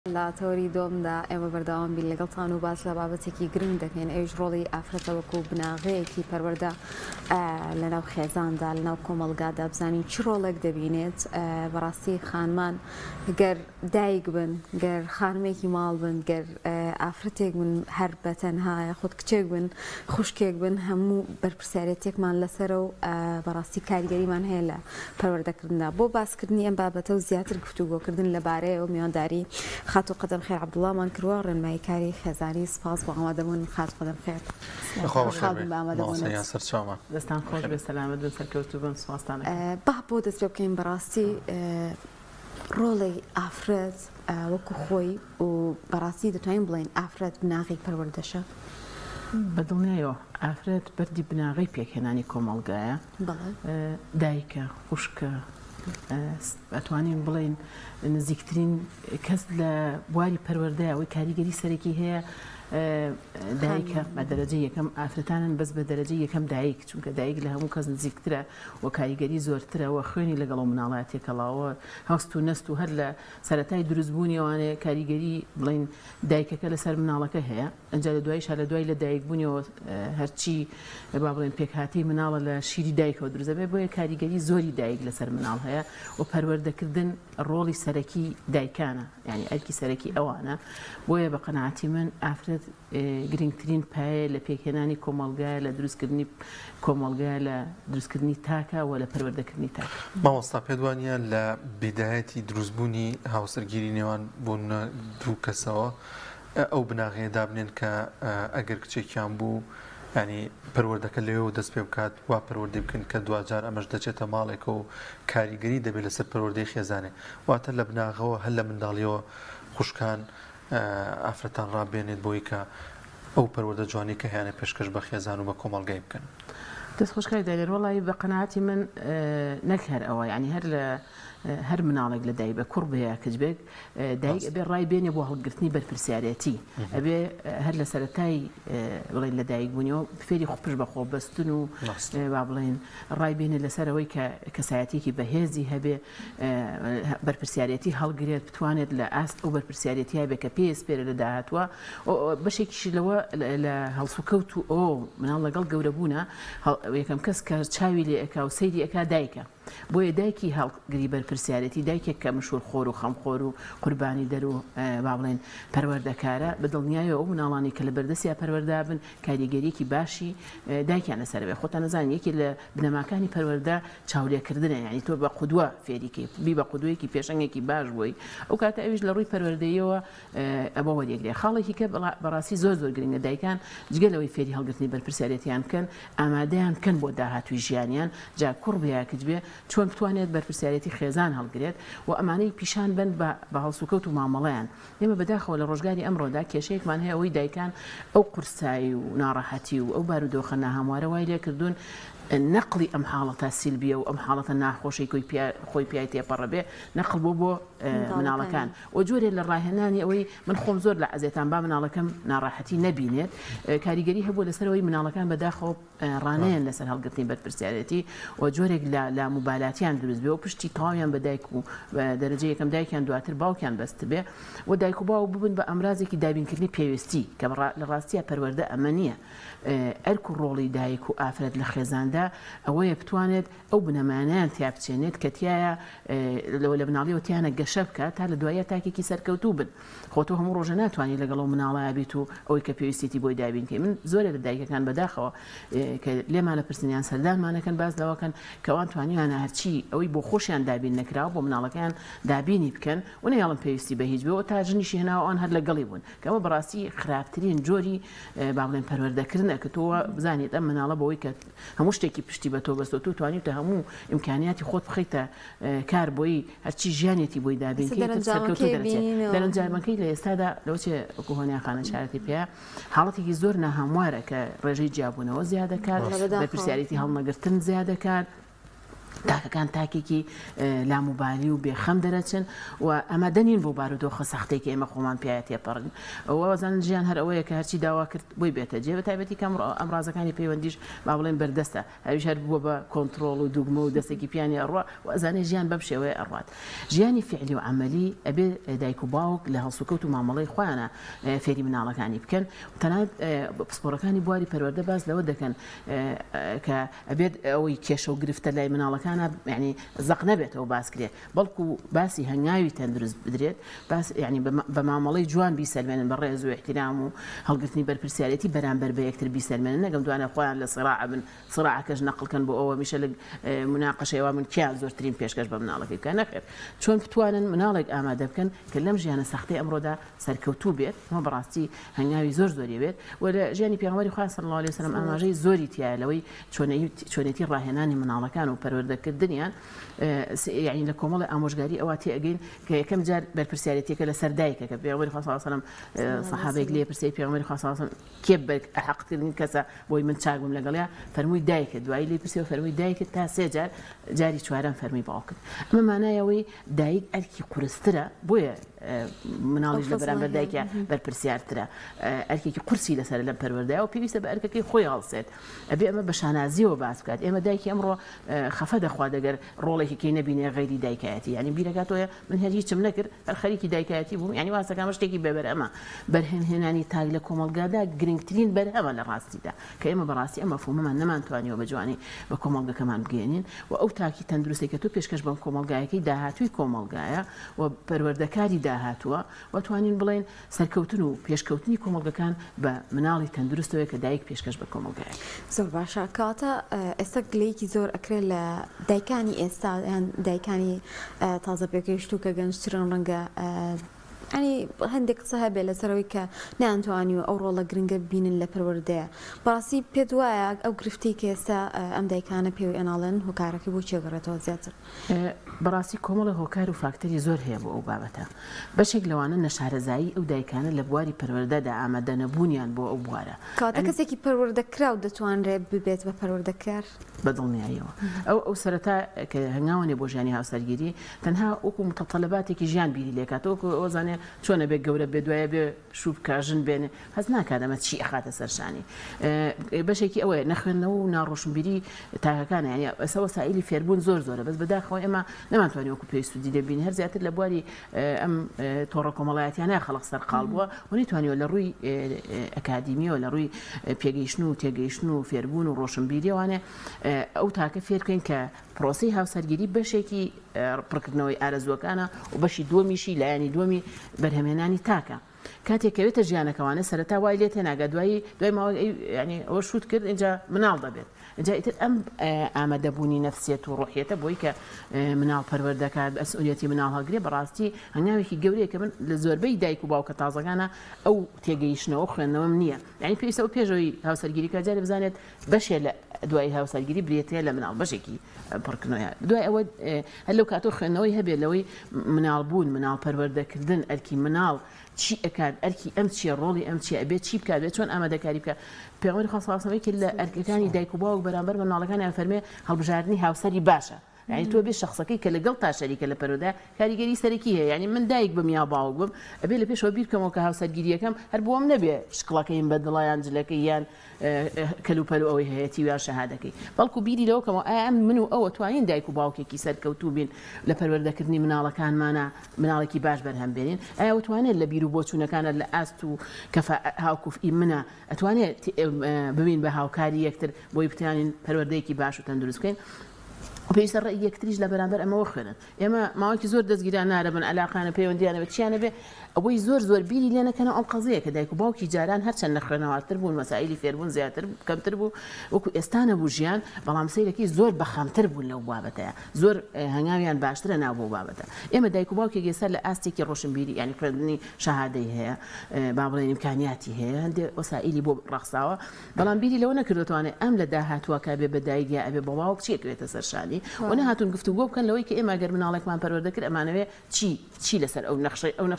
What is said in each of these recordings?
لا تۆری دۆمدا ئێمە بەردەوام بین لەگەڵتان و باس لە بابەتێکی گرنگ دەکەین ئەوش ڕۆڵی ئافرەتە وەکو بناغەیەکی پەروەردە لەناو خێزاندا لەناو کۆمەڵگادا بزانین چ ڕۆڵێک دەبینێت بەڕاستی خانمان گەر دایک بن گەر خانمێکی ماڵ بن گەر ئافرەتێک بن هەر بەتەنها خۆت کچێک بن خوشکێک بن هەموو بەرپرسیارەتێکمان لەسەرە و بەڕاستی کاریگەریمان هەیە لە پەروەردەکردندا بۆ باسکردنی ئەم بابەتە و زیاتر گفتوگۆکردن لەبارەیەوە میوانداری خاتو قدم خير عبد الله من كروار المايكاري خزاني سباس وعمادمون خاتو قدم خير خاطر بعمادمون ياسر شاما دستان خوش بالسلامة دون سركوتوبن سباس تانك بابو دست بكين براستي رولي افراد وكو خوي وبراستي دتوين بلين افراد بناغي پروردشة بدڵنیایەوە ئافرەت بەردی بناغی پێکهێنانی کۆمەڵگایە دایکە خوشکە ئەتوانین بڵێن نزیکترین کەس لە بواری پەروەردەیە ئەوەی کاریگەری سەرەکی هەیە دایکە بە دەرەجە یەکەم ئافرەتانن بەس بە دەرەجە یەکەم دایک چونکە دایک لە هەموو کەس نزیکترە و کاریگەری زۆرترەوە خوێنی لەگەڵ مناڵاتێکەڵاوە هەست و نەست و هەر لە سەرەتای دروستبوونیەوانێ کاریگەری بڵین دایکەکە لەسەر مناڵەکە هەیە ئەنجا لە دوایش لە دوای لە دایکبوونیەوە هەرچی با بڵێن پێکهاتی مناڵە لە شیری دایکەوە دروستەبێ بۆیە کاریگەری زۆری دایک لەسەر مناڵ هەیە و پەروەردەکردن ڕۆڵی سەرەکی دایکانە یعنی ئەرکی سەرەکی ئەوانە بۆیە بە قەناعەتی من ئافرەت گرنگترین پایە لە پێکهێنانی کۆمەڵگایە لە دروستکردنی کۆمەڵگایە لە دروستکردنی تاکە و لە پەروەردەکردنی تاکە مامۆستا پێت وانە لە بیدایەتی دروستبوونی هاوسەرگیری نێوان بوون دوو کەسەوە ئەو بناغەیە دابنێن کە ئەگەر کچێکیان بوو ینی پەروەردەکە لەوێ دەست پێ بکات وا پەروەردەی بکەن کە دوجار ئەمەش دەچێتە ماڵێکە و کاریگەری دەبێت لەسەر پەروەردەی خێزانێ واتە لە بناغەوە هەر لە منداڵیەوە خوشکان ئافرەتان ڕابێنێت بۆی کە ئەو پەروەردە جوانی کە هیانە پێشکەش بە خێزان و بە کۆمەڵگای بکەن دەست خۆشکاری دەگەر وەڵی بە قەناعەتی من نەک هەر ئەوە ینی هەر لە هەر مناڵێک لە دایک بە کوڕ بەیە کچبێک دایک ئەبێ ڕای بێنێ بۆ هەڵگرتنی بەرپرسیارەتی ئەبێ هەر لە سەرەتای بڵێن لە دایک بوونیەوە فێری خۆپش بە خۆ بەستن و با بڵێن ڕای بێنێ لەسەرەوەی کە کەسایەتێکی بەهێزی هەبێ بەرپرسیارەتی هەڵگرێت بتوانێت لە ئاست ئەو بەرپرسیارەتی هەبێ کە پێسپێرە لە داهاتوە بەشێکیشی لەوە لە هەڵسوکەوت و ئەو مناڵ لەگەڵ گەورەبوونە یەکەم کەس کە چاوی لێ ئەکا و سەیری ئەکا دایکە بۆیە دایکی هەڵگری بەرپرسیارەتی دایکێک کە مشهور خۆر و خەمخۆر و قوربانی دەر و با بڵێن پەروەردەکارە بەدڵنیایەوە ئەو مناڵانی کە لە بەردەستیا پەروەردا بن کاریگەریەکی باشی دایکیان لەسەر بێ خۆتان نەزانین یەکی لە بنەماکانی پەروەردە چاولێکردنە یعنی تۆ بە قودوە فێریکەی بی بە قودوەیەکی پێشەنگێکی باش بووی ئەو کاتە ئەویش لە ڕووی پەروەردەیەوە ئەوە وەریەگرێ خاڵێکی کە بەڕاستی زۆر گرنگە دایکان جگەلەوەی فێری هەڵگرتنی بەرپرسیارەتیان بکەن ئامادەیان بکەن بۆ داهاتوی ژیانیان جا کوڕ بەیە کچ بێ چۆن بتوانێت بەرپرسیارەتی خێزان هەڵگرێت و ئەمانەی پیشان بن بە هەڵسوکەوت و مامەڵەیان ئێمە بەداخەوە لە ڕۆژگاری ئەمڕۆدا کێشەیەکمان هەیە ئەوەی دایکان ئەو قورسایی و ناڕەحەتی و ئەو بارودۆخە ناهەموارە وای لێ کردوون نەقلی ئەم حاڵەتە سیلبیە و ئەم حاڵەتە ناخۆشی خۆی پیای تێپەڕە بێ نەقل بۆ مناڵەکان و جۆرێ لە ڕاهێنانی ئەوەی من خۆم زۆر لە عەزێتان با مناڵەکەم ناڕاحەتی نەبینێت کاریگەری هەبوو لەسەرەوەی مناڵەکان بەداخەوە ڕانەیەن لەسەر هەڵگرتنی بەرپرسیارەتی و جۆرێک لە موبالاتیان دروست بێ و پشتی تاویان بە دایک و دەرەجە یەکەم دایکیان دواتر باوکیان بەست بێ و دایک و باو ببن بە ئەمرازێکی دابینکردنی پێویستی کە لە ڕاستیە پەروەردە ئەمە نییە ئەرک و ڕۆڵی دایک و ئافرەت لە خێزاندا ئەوەیە بتوانێت ئەو بنەمانیان تیا بچێنێت کە تایە لە مناڵیەوە تیانە گەشە بکات تا لە دوایە تاکێکی سەرکەوتوو بن خۆتۆ هەموو ڕۆژە ناتوانانی لەگەڵ مناڵە بیت و ئەوەی کە پێویستێتی بۆی دابینکەی من زۆرە لە دایکەکان بەداخەوە کە لێمانە پرسیان سەردانمانەکەن باز لەوەکەن کەوان توانیانە هەرچی ئەوەی بۆ خۆشیان دابین نەکراوە بۆ مناڵەکان دابینی بکەن و نەیاڵم پێویستی بە هیچ بێەوە تا ژنیشی هێناوە ئەوان هەر لەگەڵی بوون کەەوە بەڕاستی خراپترین جۆری با بڵێن پەروەردەکردنە کە تۆ بزانیت ئەم مناڵە بەوەی کە هەموو شتێکی پشتی بە تۆ بەستۆ تو توانیتە هەموو ئیمکانیاتی خۆت بخیتە کار بۆی هەرچی ژیانێتی بۆی دەرەنجامەکەی لە ئێستادا لەوچێ کۆهۆنیان خانە شارەتی پێ حاڵەتێکی زۆر ناهەموارە کە ڕێژەی جیابوونەوە زیادەکات بەرپرسیارەتی هەڵنەگرتن زیادەکات تاکەکان تاکێکی لاموبالی و بێخەم دەرەچن و ئەمە دەنین بۆ بارودۆخە سەختەی کە ئێمە خۆمان پێایە تێپەڕن وەزان ژیان هەر ئەوەیە کە هەرچی داوا کرد بۆی بێتە جێ بە تایبەتی کەم ئەمڕازەکانی پەیوەندیش با بڵێن بەردەستە هەویش هەر بووە بە کۆنتترۆل و دوگمە و دەستێکی پیانی ئەڕوا وەزانێ ژیان بەم شێوەیە ئەڕات ژیانی فعلی و عملی ئەبێ دایک و باوک لە هەڵسوکەوت و مامەڵەی خۆیانە فێری مناڵەکانی بکەن تەنانەت پسپۆڕەکانی بواری پەروەردە باس لەوە دەکەن کە ئەبێت ئەوەی کێشە و گرفتە لای مناڵەکانە یعنی زەق نەبێتەوە باسکرێ بەڵکو باسی هەنگاوی تەندروست بدرێت باس ینی بە مامەڵەی جوان بیسەلمێنن بە ڕێز و احترام و هەڵگرتنی بەرپرسیارەتی بەرامبەر بە یەکتر بیسەلمێنن نەگەم دوانە خۆیان لە سڕاع بن سڕاعەکەش نەقڵکەن بۆ ئەوە میشە لە مناقەشەوە من کیان زۆرترین پێشکەش بە مناڵەکەی بکە نەخێر چۆن بتوانن مناڵێک ئامادە بکەن کە لەم ژیانە سەختەی ئەمڕۆدا سەرکەوتوو بێت ئەمە بەڕاستی هەنگاوی زۆری بێت و لە ژیانی پێغەمبەری خوا صلی الله علیه و سلم ئاماژەی زۆری تایە لەوەی چۆنێتی ڕاهێنانی مناڵەکان و پەروەردەکردنیان یعنی لە کۆمەڵی ئامۆژگاری ئەوە تێگەین کە یەکەم جار بەرپرسیارەتێکە لە سەردایکە کە پێغەمبەری خوا صلی الله علیه و سلم سەحابەیەک لێ پرسیاری پێغەمبەری خوا صلی الله علیه و سلم کێ حەقکردنی کەسە بۆی من چاکبم لەگەڵیا فەرمووی دایکە دوایی لێ پرسیەوە فەرمووی دایکە تا سێ جار جاری چوارەم فەرمی باوکت ئەمە مانایەوەی دایک ئەرکی قورسترە بۆیە مناڵیش لە بەرامبەر دایکە بەرپرسیارترە ئەرکێکی قورسی لەسەر لەم پەروەردەیە و پێویستە بە ئەرکەکەی خۆی هەڵسێت ئەبێ ئەمە بە شانازیەوە باس بکات ئێمە دایکی ئەمڕۆ خەفە دەخوا دەگەر ڕۆڵێکی کەی نەبینێ غەیری دایکایەتی یعنی بیرەکاتەوە من هەر هیچم نەکرد هەر خەریکی دایکایەتی بووم یعنی واسەکەمە شتێکی بەبەرئەمە بەرهەمهێنانی تاک لە کۆمەڵگادا گرنگترین بەرهەمە لە ڕاستیدا کە ئێمە بەڕاستی ئەمە مەفهومەمان نەمانتوانیەوە بە جوانی بە کۆمەڵگەکەمان بگەێنین و ئەو تاکی تەندروستی کە تۆ پێشکەش بەم کۆمەڵگایەکەی داهاتووی کۆمەڵگایە و پەروەردەکاری داهاتووە وتوانین بڵێن سەرکەوتن و پێشکەوتنی کۆمەڵگەکان بە مناڵی تەندروستەوەی کە دایک پێشکەش بە کۆمەڵگایە زۆر باشە کاتە ئێستا گلەیەکی زۆر ئەکرێت لە دایکانی ئێستا یان دایکانی تازە پێگەیشتوو کە گەنجترن ڕەنگە ینی هەندێک قسە هەبێت لەسەرەوەی کە نەیانتوانی و ئەو ڕۆڵە گرنگە ببینن لە پەروەردەیە بەڕاستی پێت وایە ئەو گرفتی کە ئێستا ئەم دایکانە پێوی ئەناڵێن هۆکارەکەی بۆ چێگەڕێتەوە زیاتر بەڕاستی کۆمەڵی هۆکار و فاکتەری زۆر هەیە بۆ ئەو بابەتە بەشێک لەوانە نەشارەزایی ئەو دایکانە لە بواری پەروەردەدا ئامادە نەبوونیان بۆ ئەو بوارە کاتە کەسێکی پەروەردەکرا و دەتوانرێت ببێت بە پەروەردەکار بەدڵنیاییەوە ئەو سەرەتا کە هەنگاوانێ بۆ ژیانی هاوسەرگیری تەنها وەکو متەطەلباتێکی ژیان بیری لێکاتەوە ئەو زانێ چۆنە بێ گەورە بێ دوایە بێ شوب کاژن بێنێ هەز ناکات ئەمە چی ئەخاتە سەرشانی بەشێکی ئەوەیە نەخوێندنەوە و ناڕۆشنبیری تاکەکانە ینی ئەسە وەسایلی فێربوون زۆرە بەس بەداخەوە ئێمە نەمانتوانین وەکو پێویست و دیدە بینین هەر زیاتر لە بواری ئەم تۆڕە کۆمەڵایەتیانە خەڵق سەرقاڵ بووە و نەیتوانیوە لە ڕووی ئەکادیمیەوە لە ڕووی پێگەیشتن و تێگەیشتن و فێربوون و ڕۆشنبیریەوانێ ئەو تاکە فێرکەین کە پرۆسی هاوسەرگیری بەشێکی پڕکردنەوەی ئارەزوەکانە و بەشی دووەمیشی لایەنی دووەمی بەرهەمێنانی تاکە کاتێکەوێتە ژیانەکەوانە سەرەتا وای لێ تێناگە دوای ماوە ینی ئەوە شوت کرد اینجا مناڵ دەبێت اینجا ئیتر ئەم ئامادەبوونی نەفسیەت و ڕۆحیەتە بۆی کە مناڵ پەروەردەکات ئەسئولیەتی مناڵ هەڵگرێ بەڕاستی هەنگاوێکی گەورەیە کە من لە زۆربەی دایک و باوکە تازەکانە ئەو تێگەیشتنەوە خوێندنەوەم نییە یعنی پێویستە و پێشەوەی هاوسەرگیری کە جارێ بزانێت بەشێ لە دوای هاوسەرگیری برێتەیە لە مناڵ بەشێکی پڕکردنەوەیە دوای ئەوە هەر لەو کاتۆ خوێندنەوەی هەبێت لەوەی مناڵ بوون مناڵ پەروەردەکردن ئەرکی مناڵ چی ئەکات ئەرکی ئەم چیە ڕۆڵی ئەم چی ئەبێت چی بکات بێت چۆن ئامادەکاری بکە پێغەمبەری خوا صلی الله علیه و سلم لە ئەرکەکانی دایک و باوک بەرامبەر بە مناڵەکانیان فەرمێ هەڵبژاردننی هاوسەری باشە یعنی تۆ بێ شخصەکەی کە لەگەڵ تا شەریکە لە پەروەردە کاریگەری سەرەکی هەیە یعنی من دایک بم یا باوک بم ئەبێ لە پێشەوە بیرکەمەوە کە هاوسەرگیریەکەم هەر بۆم نەبێ شقڵەکەیم بەدڵە یان جلەکەی یان کەلوپەلو ئەوەی هەیەی یان شەهادەکەی بەڵکو بیری لەوەکەمەوە ئەم من و ئەوە توانین دایک و باوکێکی سەرکەوتوو بین لە پەروەردەکردنی مناڵەکانمانە مناڵێکی باش بەرهەم بێنین ئایا وتوانێت لە بیر و بۆچوونەکانە لە ئاست و کەفە هاوکوفئی منە ئەتوانێت ببین بە هاوکاری یەکتر بۆی بتوانین پەروەردەیەکی باش و تەندروست بکەین پێویستە ڕێی یەکتریش لە بەرامبەر ئەمەوە خوێنن ئێمە ماوەیەکی زۆر دەستگیران نارەبن عەلاقانە پەیوەندیانە بە چیانە بێ ئەوەی زۆر بیری لێ نەکەنەوە ئەم قەزەیە کە دایک و باوکی جاران هەرچەند نەخوێنەوەتر بوون مەسائلی فێربوون زیاتر کەمتر بوو وەکو ئێستانە بوو ژیان بەڵام سەیرەکەی زۆر بەخەمتر بوون لەو بابەتەیە زۆر هەنگاویان باشترە ناو بۆ بابەتە ئێمە دایک و باوکێک ئێستا لە ئاستێکی ڕۆشنبیری ینی خوێندنی شەهادەی هەیە با بڵێن ئیمکانیاتی هەیە هەندێک وەسائلی بۆ ڕەخساوە بەڵام بیری لەوە نەکردوتوانێت ئەم لە داهاتووە کە بێ بە دایکیا ئەبێ بە باوک چیەکرێتە سەرشانی و نەهاتون گفتوگۆ بکەن لەوەی کە ئێمە گەر مناڵێکمان پەروەردەکرد ئەمانەوێ چی لەسەر ئەو نەخشە چیەکەمان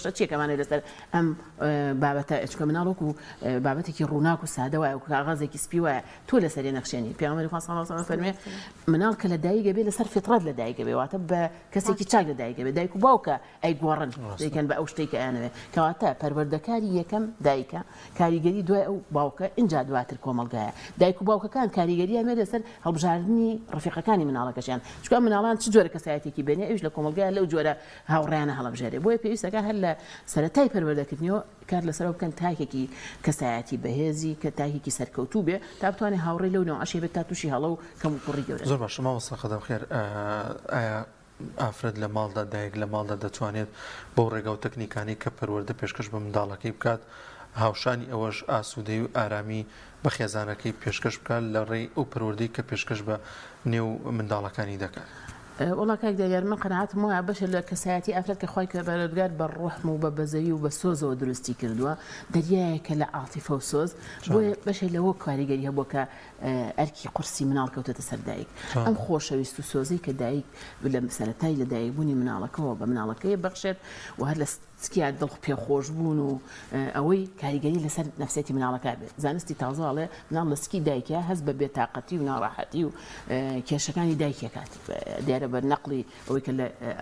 لەوانەیە لەسەر ئەم بابەتە ئەچکە مناڵک و بابەتێکی ڕووناک و سادە وایە و کاغەزێکی سپی وایە تۆ لەسەری نەخشێنی پێغەمبەری خوا صلی الله علیه و سلم فەرمێ مناڵ کە لە دایکە بێ لەسەر فیترەت لە دایکە بێ واتە بە کەسێکی چاک لە دایکە بێ دایک و باوکە ئەیگۆڕن دەیکەن بە ئەو شتێک کە ئەیانەوێ کەواتە پەروەردەکاری یەکەم دایکە کاریگەری دوای ئەو باوکە اینجا دواتر کۆمەڵگایە دایک و باوکەکان کاریگەریان مێ لەسەر هەڵبژاردننی ڕفیقەکانی مناڵەکەشیان چونکە مناڵان چ جۆرە کەسایەتێکی بێنێ ئەوش لە کۆمەلگایە لەو جۆرە هاوڕێیانە هەڵبژێرێ بۆیە پێویستەکە هەر لە سەرەتای پەروەردەکردنەوە کار لەسەرەوە بکەن تاکێکی کەسایەتی بەهێزی کە تاکێکی سەرکەوتوو بێ تا بتوانێت هاوڕێ لەو نەوەعشێ بێت تا تووشی هەڵە و کەم و کوڕی گەورە زۆر باش مامۆستا خەدەم خێر ئایا ئافرەت لە ماڵدا دایک لە ماڵدا دەتوانێت بۆ ڕێگە و تەکنیکانی کە پەروەردە پێشکەش بە منداڵەکەی بکات هاوشانی ئەوەش ئاسوودەی و ئارامی بە خێزانەکەی پێشکەش بکات لە ڕێی ئەو پەروەردەی کە پێشکەش بە نێو منداڵەکانی دەکات والله کاک دەیار من قەناعەتم وایە بەشە لە کەسایەتی ئافرەت کە خوای پەروەردگار بە ڕوحم و بە بەزەوی و بە سۆزەوە دروستی کردووە دەریایەکە لە عاتیفە و سۆز بۆیە بەشێ لەوە کاریگەری هەبووە کە ئەرکی قورسی مناڵ کەوتێتە سەر دایک ئەم خۆشەویست و سۆزەی کە دایک لە سەرەتای لە دایکبوونی مناڵەکەەوە بە مناڵەکەی بەخشێت و هەر لە سکیات دڵ پێخۆش بوون و ئەوەی کاریگەری لەسەر نەفسێتی مناڵەکە بێت زانستی تازاڵێ مناڵ لە سکی دایکە هەست بە بێتاقەتی و ناڕاحەتی و کێشەکانی دایکەکاتی دیارە بە نەقلی ئەوەی کە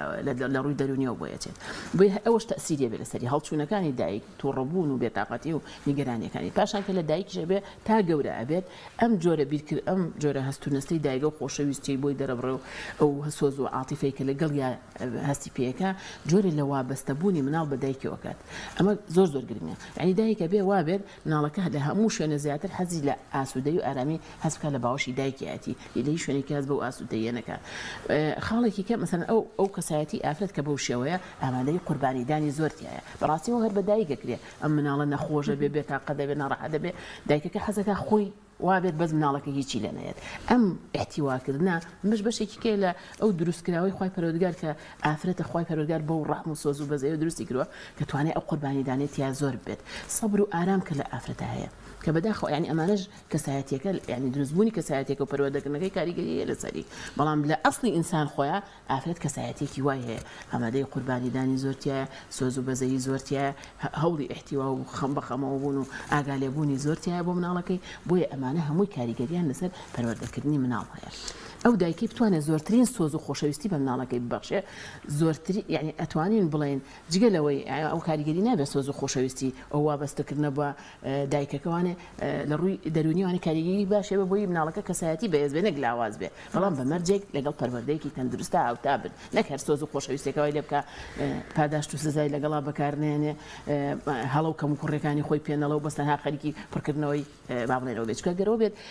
لە ڕووی دەرونیەوە بۆیەچێت بۆ ئەوەش تەسیریە بێ لەسەری هەڵچوونەکانی دایک تووڕەبوون و بێتاقەتی و نیگەرانیەکانی پاشان کە لە دایکیشە بێ تا گەورە ئەبێت ئەم جۆرە بیرکرد ئەم جۆرە هەستونەستەی دایگە و خۆشەویستی بۆی دەرەبڕێ و ئەو هەسۆز و عاتیفەی کە لەگەڵ یا هەستی پێەکە جۆرە لە وابەستەبوونی مناڵ بە دایکەوەکات ئەمە زۆر زۆر گرنگە یعنی دایکە بێ وابێت مناڵەکە لە هەموو شوێنە زیاتر حەزی لە ئاسوودەی و ئارامی هەست بکات لە باوەشی دایکیەتی لەی شوێنێکی هەست بە و ئاسوودەیە نەکات خاڵێکی کە مەسەن ئەو کەسایەتی ئافرەت کە بەو شێوەیە ئامادەی قوربانیدانی زۆرتیایە بەڕاستیەوە هەر بە دایکەکرێ ئەم مناڵە نەخۆشە بێ بێتاقە دەبێت ناڕەحەت دەبێت دایکەکە حەزەکە خۆی وابێت بەس مناڵەکە هیچی لە نەیەت ئەم احتیواکردنا مش بەشێکی کێ لە ئەو دروستکراوی خوای پەروەردگار کە ئافرەتە خوای پەروەردگار بەو ڕەحم و سۆز و بەزەیە دروستی کردووە کە توانێت ئەو قوربانیدانێت یا زۆر بێت سەبر و ئارام کە لە ئافرەتە هەیە کە بەداخەوە ینی ئەمانەش کەسایەتیەکە ینی دروستبوونی کەسایەتێکە و پەروەردەکردنەکەی کاریگەریە لەسەری بەڵام لە ئەسڵی ئینسان خۆیان ئافرەت کەسایەتێکی وای هەیە ئامادەی قوربانیدانی زۆرتیایە سۆز و بەزەیی زۆرتیایە هەوڵی احتیوا و خەم بەخەمەوە بوون و ئاگالێبوونی زۆرتیایە بۆ مناڵەکەی بۆیە ئەمانە هەمووی کاریگەریان لەسەر پەروەردەکردنی مناڵ هەیە ئەو دایکی بتوانێت زۆرترین سۆز و خۆشەویستی بە مناڵەکەی ببەخشێ زۆرتری یعنی ئەتوانین بڵێن جگەلەوەی ئەو کاریگەری نابێت سۆز و خۆشەویستی ئەو وابەستەکردنە بە دایکەکەوانێ لە ڕووی دەرونیوانی کاریگەری باشێ بە بۆی مناڵەکە کەسایەتی بەهێز بێ نەک لاواز بێ بەڵام بە مەرجێک لەگەڵ پەروەردەیەکی تەندروستە هاوتا بن نەک هەر سۆز و خۆشەویستەکەوای لێ بکە پاداشت و سزای لەگەڵا بەکارنێنێ هەڵە و کەم و کوڕەکانی خۆی پێنەڵە و بەستەنها خەریکی پڕکردنەوەی با بڵێنەوە بێت چکە گەرەوە بێت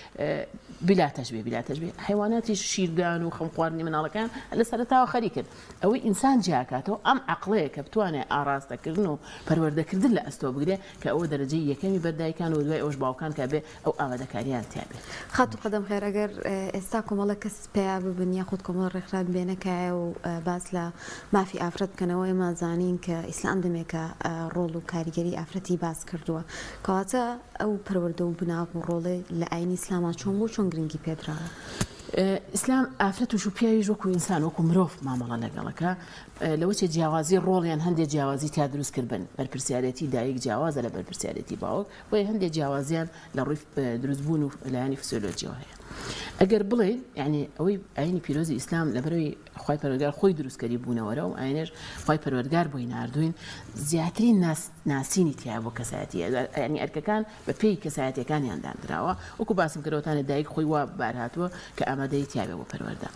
بلاتەش بێ حیواناتی شیردان و خەم خواردنی مناڵەکان لە سەرەتاوە خەری کرد ئەوەی ئینسان جیاکاتەوە ئەم عەقڵەیە کە بتوانێت ئاراستەکردن و پەروەردەکردن لە ئەستۆ بگرێ کە ئەوە دەرەجەی یەکەمی بەردایکان و دوای ئەوش باوکان کە بێ ئەو ئامادەکاریان تیابێت خەت و قەدەم خێر ئەگەر ئێستا کۆمەڵە کەس پێیا ببن یاخود کۆمەڵ ڕێکخران بێنەکایە و باس لە مافی ئافرەت بکەنەوە ئێمە زانین کە ئیسلام دەمێکە ڕۆڵ و کاریگەری ئافرەتی باس کردووە کەواتە ئەو پەروەردە و بناو و ڕۆڵێ لە ئاینی ئیسلاما چۆن بۆ چۆن گرنگی پێدراوە ئیسلام ئافرەت و شوپیاوی وەکو ئینسان وەکو مرۆڤ مامەڵە لەگەڵەکە لەوەچێ جیاوازی ڕۆڵیان هەندێک جیاوازی تا دروست کردن بەرپرسیارەتی دایک جیاوازە لە بەرپرسیارەتی باوک بۆیە هەندێک جیاوازیان لە ڕووی دروستبوون و لایانی فسیۆلۆجیەوە هەیە ئەگەر بڵێ یعنی ئەوەی ئاینی پیرۆزی ئیسلام لەبەرەوەی خوای پەروەردگار خۆی دروستکەری بوونەوەرە و ئاینەش خوای پەروەردگار بۆی ناردوین زیاترین ناسینی تیا بۆ کەسایەتی ینی ئەرکەکان بە پێی کەسایەتیەکانیان دانراوە وەکو باسم کردەوەتانە دایک خۆی وا بارهاتووە کە ئامادەی تیاابێ بۆ پەروەردە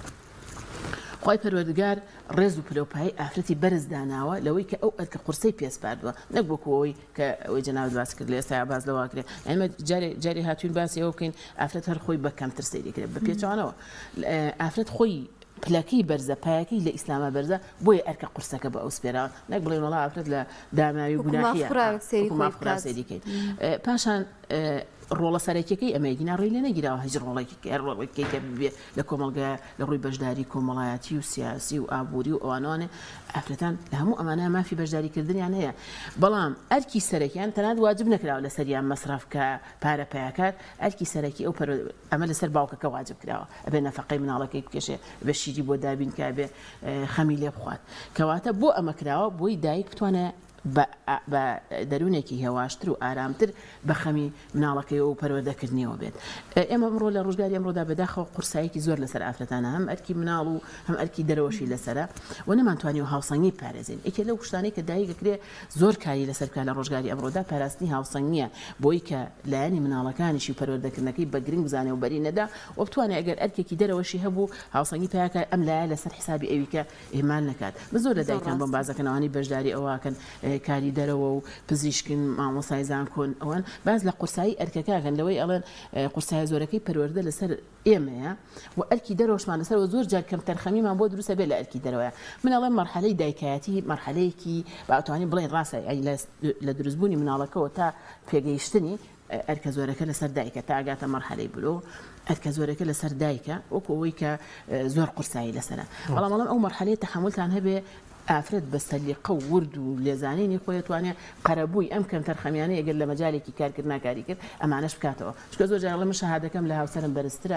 خوای پەروەردگار ڕێز و پلۆپایی ئافرەتی بەرز داناوە لەوەی کە ئەو ئەرکە قورسەی پێسپاردووە نەک بۆکەوەی کە ئەوەی جەنابەت باس کرد لە ئێستا باز لەواکرێ ئەمە جاری هاتوین باسی ئەوە بکەین ئافرەت هەر خۆی بە کەمتر سەیریکرێت بە پێچوانەوە ئافرەت خۆی پلەکەی بەرزە پایەکەی لە ئیسلامە بەرزە بۆیە ئەرکە قورسەکە بە ئەو سپێراوە نەک بڵێن وەڵا ئافرەت لە داماوی و گوناحیە سەیریکەیت پاشان ڕۆڵە سەرەکیەکەی ئەمەگینا ڕێی لێ نەگیراوە هیچ ڕۆڵێکی کە بێ لە کۆمەلگایە لە ڕووی بەشداری کۆمەڵایەتی و سیاسی و ئابووری و ئەوانوانێ ئافرەتان لە هەموو ئەمانە مافی بەشداریکردنیان هەیە بەڵام ئەرکی سەرەکیان تەنانەت واجب نەکراوە لە سەریان مەسرەف کە پارە پەیاکات ئەرکی سەرەکی ئەو ئەمە لەسەر باوکەکە واجب کراوە ئەبێ نەفەقەی مناڵەکەی بکێشێ بە شیری بۆ دابین کە بێ خەمی لێ بخوات کەواتە بۆ ئەمە کراوە بۆی دایک بتوانێت بە دەروونێکی هێواشتر و ئارامتر بە خەمی مناڵەکەی و پەروەردەکردنیەوە بێت. ئێمە ئەمڕۆ لە ڕۆژگاری ئەمڕۆدا بەداخەوە قورساییەکی زۆر لەسەر ئافرەتانە، هەم ئەرکی مناڵ و هەم ئەرکی دەرەوەشی لەسەرە و نەمانتوانی و هاوسەنگی پارێزین. ئەکێ لەو شتانەی کە دایکەکرێ زۆر کاری لەسەر بکات لە ڕۆژگاری ئەمڕۆدا پاراستنی هاوسەنگ نییە بۆی کە لایەنی مناڵەکانیشی و پەروەردەکردنەکەی بە گرنگ بزانێ و بەری نەدا و بتوانێت ئەگەر ئەرکێکی دەرەوەشی هەبوو هاوسەنگی پیاکە ئەم لایە لەسەر حسابی ئەوی کە ئێمال نەکات. زۆر لە دایکان بۆم بازەکەنەوەی بەشداری ئەوواکەن کاری دەرەوە و پزیشکن مامۆسایزان کۆن ئەوان باز لە قورسایی ئەرکەکەکەن لەوەی ئەڵێن قورسای زۆرەکەی پەروەردە لەسەر ئێمەیە و ئەرکی دەرەوەشمان لەسەرەوە زۆر جار کەم تەرخەمیمان بۆ دروستە بێت لە ئەرکی دەرەوەیە. من ئەڵێم مەرحەلەی دایکایەتی مەرحەلەیەکی بەئەتوانی بڵێن ڕاستە لە دروستبوونی مناڵەکەەوە تا پێگەیشتنی ئەرکە زۆرەکە لەسەر دایکە تا ئاگاتە مەرحەلەی بلۆ ئەرکە زۆرەکە لەسەر دایکە وەکو ئەوەی کە زۆر قورسایی لەسەرە. بەڵام ئەو مەرحەلەی تەحملتان هەبێ ئافرەت بە سەلیقە و ورد و لێزانینی خۆی توانێت قەرەبووی ئەم کەم تەرخەمیانەی ئەگەر لە مەجالێکی کارکرد ناکاری کرد ئەمانەش بکاتەوە. چکە زۆر جار من شەهادەکەم لە هاوسەرم بەرزترە،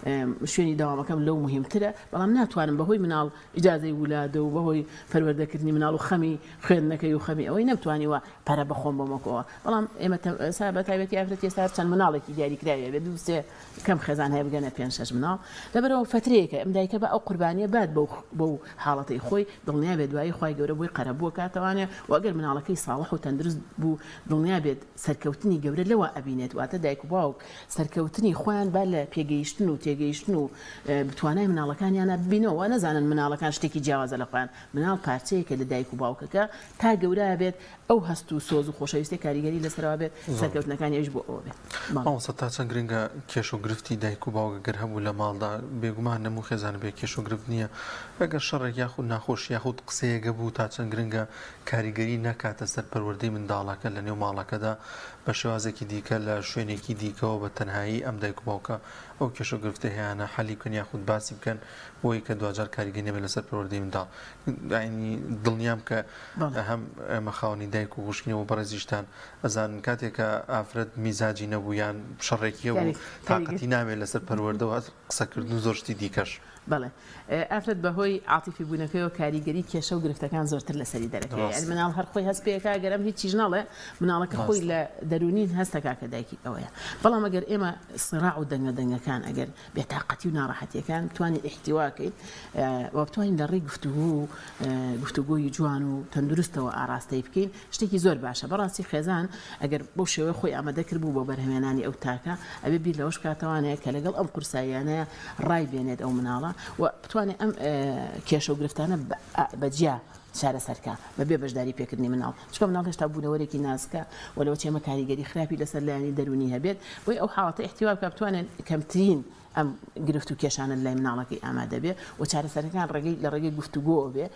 شوێنی داوامەکەم لەو مهمترە، بەڵام ناتوانم بەهۆی مناڵ ئیجازەی ولادە و بەهۆی پەروەردەکردنی مناڵ و خەمی خوێندنەکەی و خەمی ئەوەی نەمتوانیوە پارە بەخۆم بۆمەکەوە. بەڵام ئێمە بە تایبەتی ئافرەت ئێستا چەند مناڵێکی دیاریکراوێ بێت دووسێ کەم خێزان هەیە بگەنە 5-6 مناڵ لەبەرەوە فترەیەکە ئەم دایکە بە ئەو قوربانیە بات بەو حاڵەتی خۆی دڵنیا بێت دوایی خی گەورە بۆی قەرەبووە کاتەوانێ و ئەگەر مناڵەکەی ساڵح و تەندروست بوو دڵنیا بێت سەرکەوتنی گەورە لەوە ئەبینێت واتە دایک و باوک سەرکەوتنی خۆیان با لە پێگەیشتن و تێگەیشتن و بتوانای مناڵەکانیانە ببینەوە نەزانن مناڵەکان شتێکی جیاوازە لە خۆیان. مناڵ پارچەیەکە لە دایک و باوکەکە تا گەورە بێت ئەو هەست و سۆز و خۆشەویستی کاریگەری لەسەرەوە بێت سەرکەوتنەکانی ئەوش بۆ ئەوە بێت. ماوەستا تا چەند گرنگە کێش و گرفتی دایک و باوکە گەر هەبوو لە ماڵدا بێگومان نەموو خێزانە بێ کێش و گرفت نییە ئەگەر شەڕێک یاخود ناخۆشی یاخود قسەیەگە بوو تا چەند گرنگە کاریگەری نەکاتە سەر پەروەردەی منداڵەکە لە نێو ماڵەکەدا بە شێوازێکی دیکە لە شوێنێکی دیکەەوە بە تەنهایی ئەم دایک و باوکە ئەو کێش و گرفتە هەیەانە حەلی بکەن یاخود باسی بکەن بۆی کە دوجار کاریگەری نەبێت لەسەر پەروەردەی منداڵ. یعنی دڵنیام کە هەم ئەمە خاوەنی دایک و خوشکینەوە بەڕێزیشتان ئەزانن کاتێکە ئافرەت میزاجی نەبوو یان شەڕێکیە بوو تااقەتی نامێت لەسەر پەروەردەوە قسەکردن زۆر شتی دیکەش. بەڵێ ئافرەت بەهۆی عاتیفی بوونەکەیەوە کاریگەری کێشە و گرفتەکان زۆرتر لەسەری دەرەکەی مناڵ هەر خۆی هەست پێکا گەرم هیچ چیز ناڵێ مناڵەکە خۆی لە دەرونین هەستەکا کە دایکی ئەوەیە. بەڵام ئەگەر ئێمە سڕاع و دەنگەدەنگەکان ئەگەر بێتاقەتی و ناڕەحەتیەکان بتوانین ئیحتیواکەین و بتوانین لە ڕێی گفتوگۆی جوان و تەندروستەوە ئاراستەی بکەین شتێکی زۆر باشە. بەڕاستی خێزان ئەگەر بۆ شێوەیە خۆی ئامادەکرد بوو بۆ بەرهەمێنانی ئەو تاکە ئەبێ بیر لەوەش کاتەوانەیە کە لەگەڵ ئەم قورساییانەیە ڕای بێنێت ئەو مناڵە و بتوانێت ئەم کێشە و گرفتانە بەجیا چارەسەرکە بەبێ بەشداری پێکردنی مناڵ. چکە مناڵ هێشتا بوونەوەرێکی نازکە و لەوە چێمە کاریگەری خراپی لەسەر لایەنی دەرونی هەبێت بۆی ئەو حاڵەتە احتیوا بکە بتوانێت کەمترین ئەم گرفت و کێشانە لای مناڵەکەی ئامادە بێ و چارەسەرەکان لە ڕێگەی گفتوگۆ بێ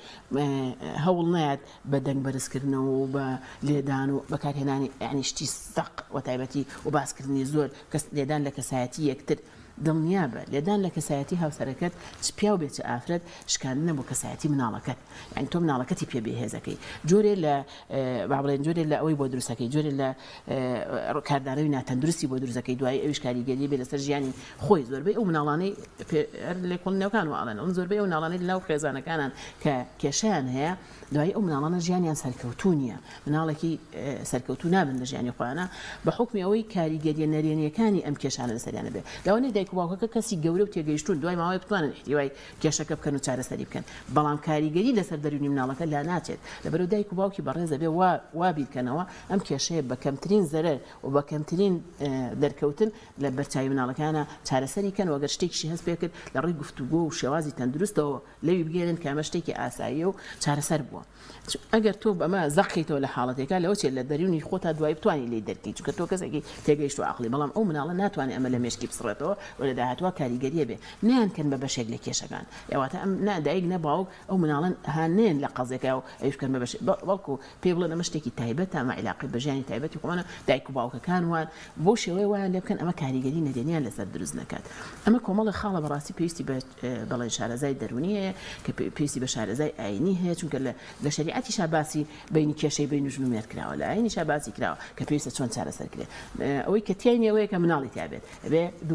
هەوڵ نایەت بە دەنگ بەرزکردنەوە و بە لێدان و بەکارهێنانی یعنی شتی سەق و تایبەتی و باسکردنی زۆر کەس لێدان لە کەسایەتی یەکتر دڵنیا بە لێدان لە کەسایەتی هاوسەرەکەت پیا و بێت ئافرەت شکاندنە بۆ کەسایەتی مناڵەکەت یعنی تۆ مناڵەکەتی پێ بێهێزەکەی جۆرێ لە بابڵێن جۆرێ لە ئەوەی بۆ دروستەکەی جۆرێ لە کاردانەوەی ناتەندروستی بۆ دروستەکەی دوای ئەویش کاریگەری بێ لەسەر ژیانی خۆی زۆربەی ئەو مناڵانەی لێکۆڵینەوەکان وڵێن ئەڵێن زۆربەی ئەو مناڵانەی لەناو خێزانەکانان کە کێشیان هەیە دوای ئەو مناڵانە ژیانیان سەرکەوتوو نییە مناڵێکی سەرکەوتوو نابن لە ژیانی خۆیانە بە حکمی ئەوەی کاریگەریە نەرێنیەکانی ئەم کێشانە لەسەریانە بێ لەوانەیە دایک و باوکەکە کەسی گەورە و تێگەیشتون دوای ماوەی بتوانن احتیوای کێشەکە بکەن و چارەسەری بکەن بەڵام کاریگەری لەسەر دەرونی مناڵەکە لا ناچێت لەبەرەوە دایک و باوکی بەڕێزە بێ وا بیرکەنەوە ئەم کێشەیە بە کەمترین زەرەر و بە کەمترین دەرکەوتن لە بەرچاوی مناڵەکانە چارەسەری کەن و ئەگەر شتێکی هەست پێ کرد لە ڕێی گفتوگۆ و شێوازی تەندروستەوە لەوی بگێنن کە ئەمە شتێکی ئاساییە و چارەسەر بووە ئەگەر تۆ بەمە زەقیتەوە لە حاڵەتێکا لەوە چێت لە دەرونی خۆتا دوای بتوانانی لێ دەرکی چونکە تۆ کەسێکی تێگەیشت و عەقڵی بەڵام ئەو مناڵە ناتوانێت ئەمە لە مێشکی بسڕێتەوە و لە داهاتوە کاریگەریە بێ نیانکەن بە بەشێک لە کێشەکان ئێواتە ئەم نادایک نەباوک ئەو مناڵن هانێن لە قەزێکا و ئەوشکەن بە بەش بەڵکو پێ بڵێن ئەمە شتێکی تایبەتە ئەمە عیلاقی بە ژیانی تایبەتی خۆمانە دایک و باوکەکان وان بۆ شێوەیە وایان لێ بکەن ئەمە کاریگەری نەدێنیان لەسەر دروست نەکات ئەمە کۆمەڵی خاڵە بەڕاستی پێویستی بە بەڵێن شارەزای دەرونی هەیە کە پێویستی بە شارەزای ئاینی هەیە چونکە لە شریعەتی شاباسی بینی کێشەی بین ژن و مێرد کراوە لە ئاینی شاباسی کراوە کە پێویستە چۆن چارەسەر کرێت ئەوەی کە تیاینەوەیە کە مناڵی تیابێت بێ دوو کەسەکە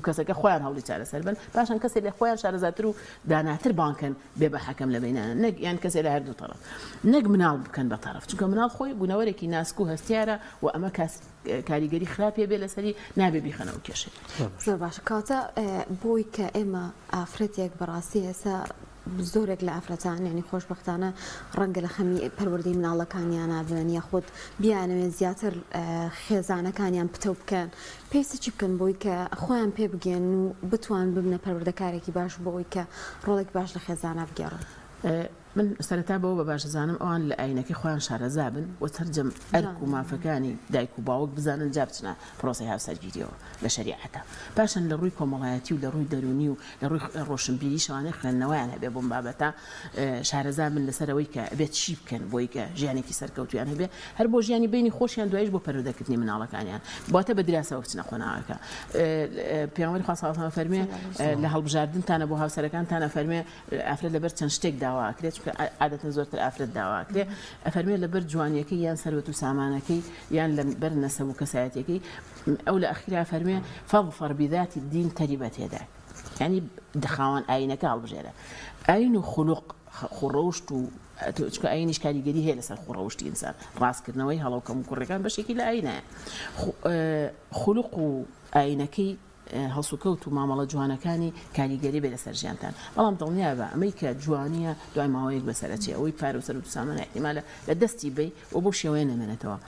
خۆیان هەوڵی چارەسەر بن پاشان کەسێک لە خۆیان شارەزاتر و داناتر بانکەن بێ بە حەکەم لە بینانە نەک یان کەسێک لە هەردوو تەرەف نەک مناڵ بکەن بە تەرەف چونکە مناڵ خۆی بوونەوەرێکی ناسک و هەستیارە و ئەمە کاریگەری خراپێ بێ لەسەری نابێ بیخەنەوە کێشێ زۆر باشە کاتە بۆی کە ئێمە ئافرەتێک بەڕاستی ئێستا زۆرێک لە ئافرەتان ینی خۆشبەختانە ڕەنگە لە خەمی پەروەردەی مناڵەکانیان نابن یاخود بیانەوێن زیاتر خێزانەکانیان پتە بکەن پێویستە چی بکەن بۆی کە خۆیان پێ بگەن و بتوان ببنە پەروەردەکارێکی باش بۆی کە ڕۆڵێک باش لە خێزانە بگەڕن من سەرەتا بەوە بە باشە زانم ئەوان لە ئاینەکەی خۆیان شارەزا بن و تەرجەم ئەرک و مافەکانی دایک و باوک بزانن جا بچنە پرۆسەی هاوسەرگیریەوە لە شەریعەتە پاشان لە ڕووی کۆمەڵایەتی و لە ڕووی دەرونی و لە ڕووی ڕۆشنبیری شەوانەی خوێندنەوەیان هەبێ بۆم بابەتە شارەزا بن لەسەرەوەی کە بێت چی بکەن بۆی کە ژیانێکی سەرکەوتویان هەبێ هەر بۆ ژیانی بینی خۆشیان دوایش بۆ پەروەردەکردنی مناڵەکانیان بواتە بە دراسەوە بچنە خۆناغەکە پێغەمبەری خوا صلی الله علیه و فەرمێ لە هەڵبژاردنتانە بۆ هاوسەرەکانتانە فەرمێ ئافرەت لەبەر چەند شتێک داواکرێت چونکە عادەتەن زۆرتر ئافرەت داواکرێ ئەفەرمێ لەبەر جوانیەکەی یان سەروەت و سامانەکەی یان لەبەر نەسەب و کەسایەتیەکەی ئەو لە ئەخیرا فەرمێ فەظفەر بذاتی الدین تەریبەت یەداک یعنی خاوەن ئاینەکە هەڵبژێرە ئاین و خولوق خوڕەوشت و چکە ئاینیش کاریگەری هەیە لەسەر خوڕەوشتی ئینسان ڕاستکردنەوەی هەڵەوکەم و کوڕەکان بەشێکی لە ئاینایە خولوق و ئاینەکەی هەڵسوکەوت و مامەڵە جوانەکانی کاریگەری بێ لەسەر ژیانتان بەڵام دڵنیا بە ئەمەی کە جوانیە دوای ماوەیەک بەسەرەچێ ئەوەی پارە و سەر و سامان احتیمالە لە دەستی بێ و بۆ شێوەیە نەمێنێتەوە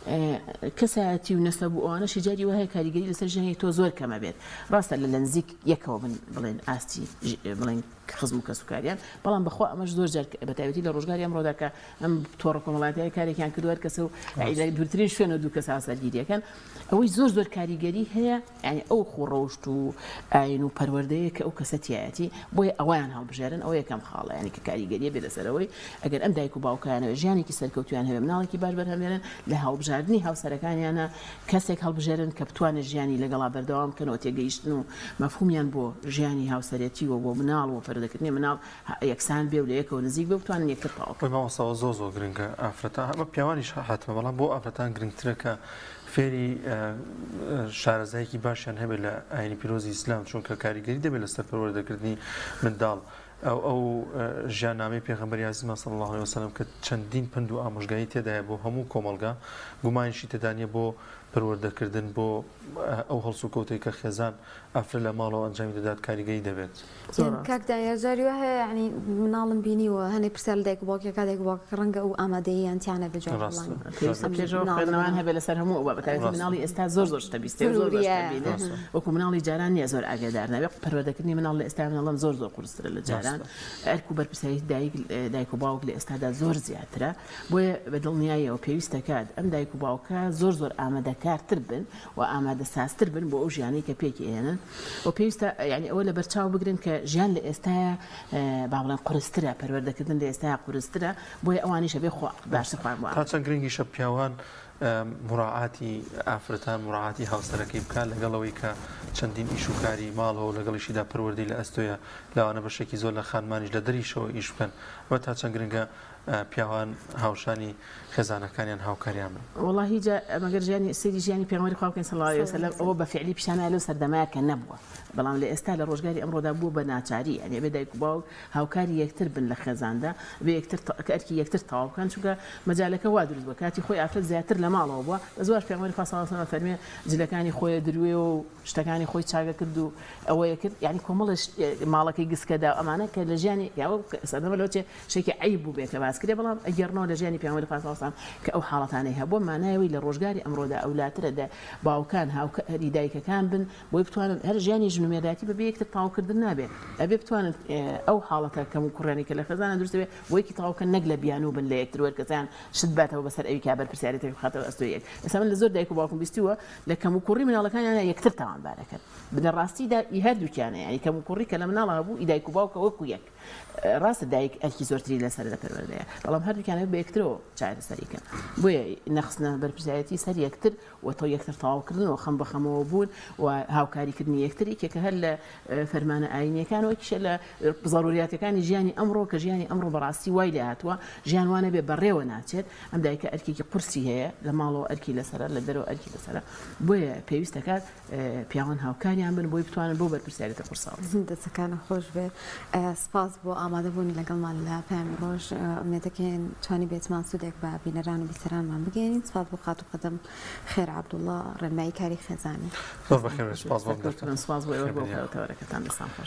کەسایەتی و نەسەب و ئەوانەشی جاری وهەیە کاریگەری لەسەر ژیانی تۆ زۆر کەمە بێت ڕاستە لە نزیک یەکەوە بن بڵێن ئاستی بڵێن خزم و کەسوکاریان بەڵام بەخوا ئەمەش زۆر جار بەتایبەتی لە ڕۆژگاری ئەمڕۆدا کە ئەم تۆڕە کۆمەڵاتیای کارێکیان کردووە کەسە و دوورترین شوێنە دوو کەس هاوسەرگیریەکەن ئەوەی زۆر کاریگەری هەیە یعنی ئەو خوڕەوشت و ئاین و پەروەردەیە کە ئەو کەسەتیایەتی بۆیە ئەویان هەڵبژێرن ئەو یەکەم خاڵە ینی کە کاریگەریە بێ لەسەرەوەی ئەگەر ئەم دایک و باوکیانەوە ژیانێکی سەرکەوتویان هەبێ مناڵێکی باش بەرهەمێنن لە هەڵبژاردننی هاوسەرەکانیانە کەسێک هەڵبژێرن کە بتوانێت ژیانی لەگەڵا بەردەوام بکەنەوە تێگەیشتن و مەفهومیان بۆ ژیانی هاوسەرەتی و بۆ مناڵ و پەروەردەکردنی مناڵ یەکسان بێ و لە یەکەوە نزیک بێ بتوانن یەکتر تەواو مامۆستا زۆر گرنگە ئافرەتە ئەمە پیاوانیش هاتمە بەڵام بۆ ئافرەتان گرنگترە کە فێری شارەزایەکی باشیان هەبێت لە ئاینی پیرۆزی ئیسلام چونکە کاریگەری دەبێت لەسەر پەروەردەکردنی منداڵ ئەو ژیاننامەی پێغەمبەری عەزیز صلی الله علیه وسلم کە چەندین پند و ئامۆژگایی تێدایە بۆ هەموو کۆمەلگا گومانیشی تێدانیە بۆ پەروەردەکردن بۆ ئەو هەڵسوکەوتەی کە خێزان ئافرەت لە ماڵەوە ئەنجامی دەدات کاریگەری دەبێت کاکدا یاجاریوە هەیە ینی مناڵم بینیوە هەنێ پرسیار دایک باوکێکا دایک باوک ڕەنگە و ئامادەییان تیانە پێشەوەخێنەوەیان هەبێت لەسەر هەموو بەتایبەتی مناڵی ئێستا زۆر شتە بیستێ وەکو مناڵی جاران نیە زۆر ئاگادار نابێت پەروەردەکردنی مناڵ لە ئێستا مناڵم زۆر قورسترە لە جاران ئەرک و بەرپرسایی دایک و باوک لە ئێستادا زۆر زیاترە بۆیە بە دڵنیاییەوە پێویستە کات ئەم دایک و باوکە زۆر ئامادەکارتر بن و ئامادە سازتر بن بۆ ئەو ژیانەی کە پێکی هێنن و پێویستە یعنی ئەوە لە بەرچاو بگرن کە ژیان لە ئێستاە با بڵێن قورسترە پەروەردەکردن لە ئێستا قورسترە بۆیە ئەوانیشە بێ باشتر خوارد تا چەند گرنگیشە پیاوان مراعاتی ئافرەتان مراعاتی هاوسەرەکەی بکات لەگەڵەوەی کە چەندین ئیش و کاری ماڵەوە لەگەڵیشیدا پەروەردەی لە ئەستۆیە لەوانە بەشێکی زۆر لە خانمانیش لە دەریشەوە ئیش بکەن ئەوە تا چەند گرنگە پیاوان هاوشانی خێزانەکانیان هاوکاریان بن وڵی مەگەر ژیانی سەیری ژیانی پێغەمبەری خوا بکەین صلی الله علیه وسلم ئەوە بە فعلی پیشانە لەو سەردەمایە کە نەبووە بەڵام لە ئێستا لە ڕۆژگاری ئەمڕۆدا بووە بە ناچاری ئەنێ بێ دایک و باوک هاوکاری یەکتر بن لە خێزاندا بێ ئەرکی یەکتر تەواو بکەن چونکە مەجالەکە وا دروست بووە کاتی خۆی ئافرەت زیاتر لە ماڵەوە بووە زۆر پێغەمبەری خوا صلی الله علیه وسلم فەرمێ جلەکانی خۆی دروێ و شتەکانی خۆی چاگە کرد و ئەوەیە کرد یعنی کۆمەڵش ماڵەکەی گسکەدا ئەمانە کە لە ژیانی یاوە سەردەمە لەوچێ شتێکی عیب بوو بێ کە باس کرێ بەڵام ئەگەڕنەوە لە ژیانی پێغەمبەری خوا صلی الله علیه وسلم کە ئەو حاڵەتانەی هەبووە مانایەوەی لە ڕۆژگاری ئەمڕۆدا ئەولاترە باوکان هاوکاری دایکەکان بن بۆی بتوانن هەر ژیانی ژنومێرداتی بەبێ یەکتر تەواوکردن نابێت ئەبێ بتوانن ئەو حاڵەتە کەم و کوڕانی کە لە خێزانە دروستەوێ بۆیەکی تەواوکەن نەک لە بیانوو بن لە یەکتر وەرکەسیان شت باتەوە بەسەر ئەوی کە بەرپرسیارەتێک بخاتەوە ئەستۆی یەک ئێستا من لە زۆر دایک و باوکم بیستیوە لە کەم و کوڕی مناڵەکانیان یەکتر تاوانبارەکەن بنەڕاستیدا هەردووکیانە یعنی کەم و کوڕی کە لە مناڵە بوو دایک و باوکە وەکو یەک ڕاستە دایک ئەرکی زۆرتری لەسەر لە پەروەردەیە بەڵام هەردووکیانە بە یەکترەوە چارەسەریکەن بۆیە نەخستنە بەرپرسایەتی سەر یەکتر و تۆ یەکتر تەواوکردنەوە خەم بەخەمەوە بوون و هاوکاریکردنی یەکتری کێکە هەر لە فەرمانە ئاینیەکانەوە کیشە لە ضرورياتەکانی ژیانی ئەمڕۆ کە ژیانی ئەمڕۆ بەڕاستی وای لە هاتووە ژیانوانە بێ بەڕێوە ناچێت ئەم دایکە ئەرکێکی قورسی هەیە لە ماڵەوە ئەرکی لەسەرە لە دەرەوە ئەرکی لەسەرە بۆیە پێویستە کات پیاوان هاوکاریان بن بۆی بتوانن بۆ بەرپرسیارەتە قورساوە دەستەکانە خۆش بێت سپاس بۆ ئامادەبوون لەگەڵمان لە پامی ڕۆژ ئەمێتەکەین توانی بێتمان سوودێک بە بینەران و بیسەرانمان بگەین سپاس بۆ قات و قەدەم خێر عەبدوڵڵا ڕێنمایی کاری خێزانی سپاس بۆ ئێوە بۆ کارەکەتان دەستان خۆش